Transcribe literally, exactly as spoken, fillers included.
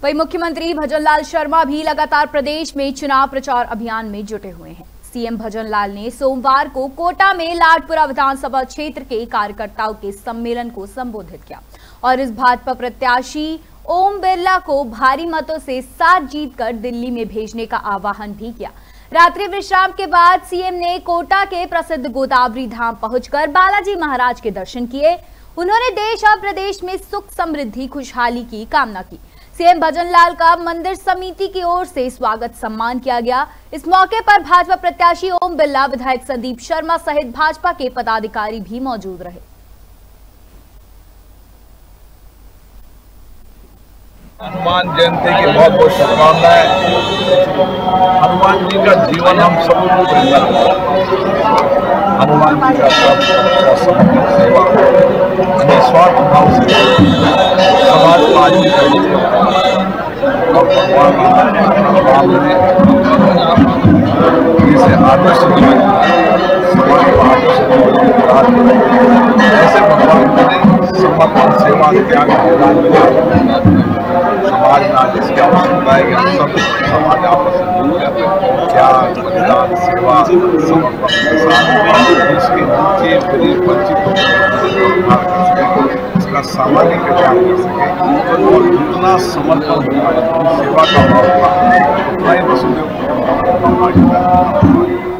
वहीं मुख्यमंत्री भजनलाल शर्मा भी लगातार प्रदेश में चुनाव प्रचार अभियान में जुटे हुए हैं। सीएम भजनलाल ने सोमवार को कोटा में लाडपुरा विधानसभा क्षेत्र के कार्यकर्ताओं के सम्मेलन को संबोधित किया और इस भाजपा प्रत्याशी ओम बिरला को भारी मतों से साथ जीतकर दिल्ली में भेजने का आह्वान भी किया। रात्रि विश्राम के बाद सीएम ने कोटा के प्रसिद्ध गोदावरी धाम पहुंचकर बालाजी महाराज के दर्शन किए। उन्होंने देश और प्रदेश में सुख समृद्धि खुशहाली की कामना की। सीएम भजनलाल का मंदिर समिति की ओर से स्वागत सम्मान किया गया। इस मौके पर भाजपा प्रत्याशी ओम बिरला, विधायक संदीप शर्मा सहित भाजपा के पदाधिकारी भी मौजूद रहे। हनुमान जयंती की बहुत बहुत शुभकामनाएं। हनुमान जी का जीवन हम सबको प्रेरणा देता है। हनुमान जी का सब समर्पण सेवा निस्वार्थ भाव से समाज को आगे बढ़ाती है और भगवान राम ने जिसे आदर्श समाज को आदर्श ऐसे भगवान ने समर्पण सेवा त्याग समाज में आज इसकी आवश्यकता है कि हम सब समाज आपस में मिलकर त्याग, बलिदान, सेवा, समर्पण के साथ इसके नीचे गरीब वंचितों को उद्धार कर सकें, इसका सामाजिक कल्याण कर सकें और जितना समर्पण सेवा का भाव उतना ही वसुदेव